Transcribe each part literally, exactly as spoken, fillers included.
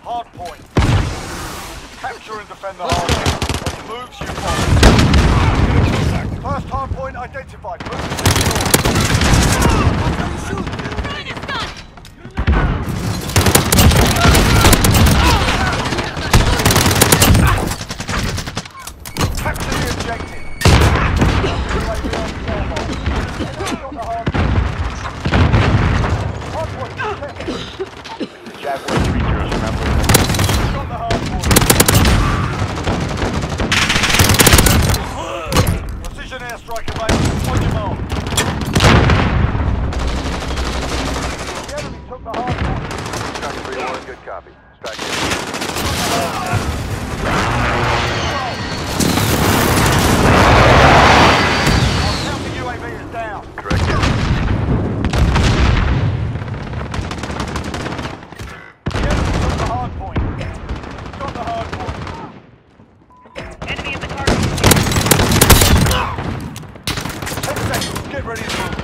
Hard point. Capture and defend the hard point. When it moves, you follow. First hard point identified. Move to secure. Capture the objective. Hard point. Jaguar three zero, remember. Got the hard point. Precision airstrike available. On your mark. The enemy took the hard point. Strike three one, good copy. Strike two. Our counter U A V is down. Correct. The enemy took the hard point. Got the hard point. Enemy in the target. Ten seconds. Get ready to move.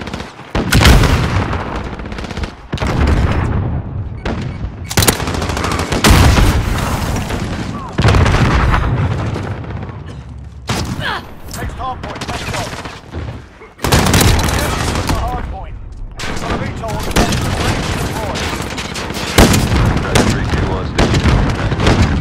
Next hard point. Let's go. The enemy took the hard point. Got a V TOL on the ready to deploy. Strike three two one, station contact.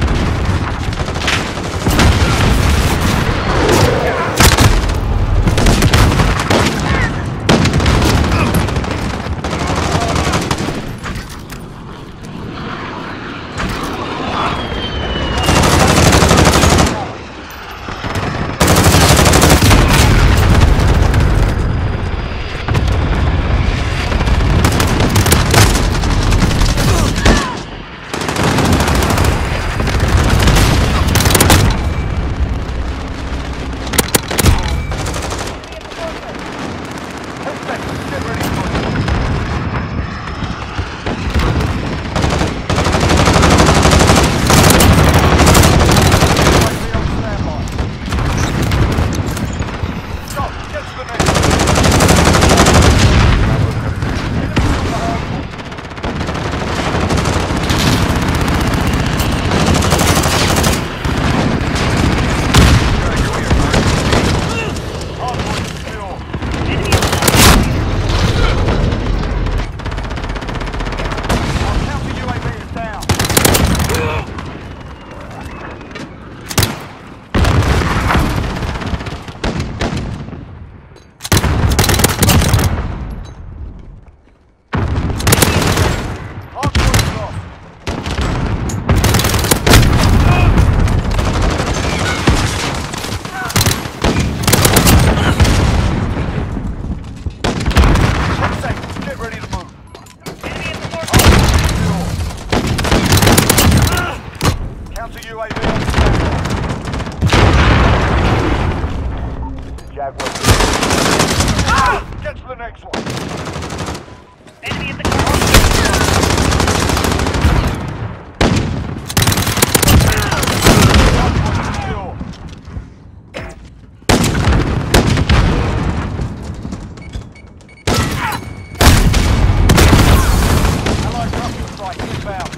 Ten seconds. Get ready to move. U A V on standby. Stop. Get to the next one. Hard point secure. Our counter U A V is down. Hard point is lost. Ten seconds. Get ready to move. Enemy in the target. Counter U A V on standby. Jaguar. Ah! Get to the next one. Enemy in the target. Hard point secure. Allied cluster strike inbound.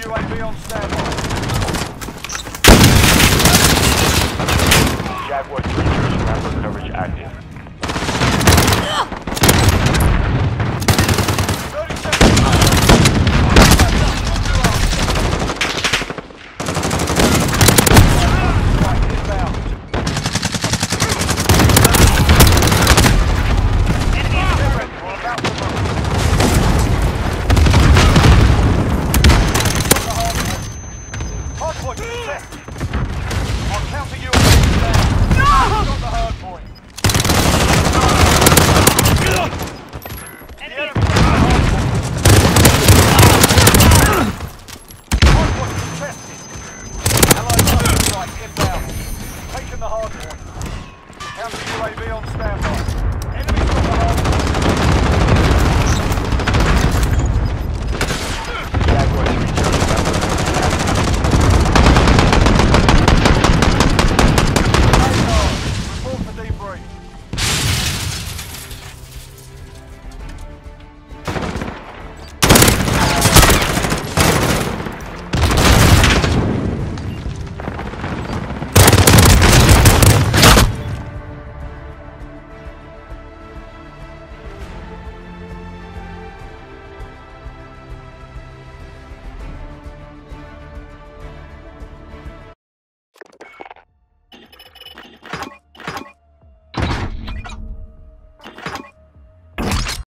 U A V on standby.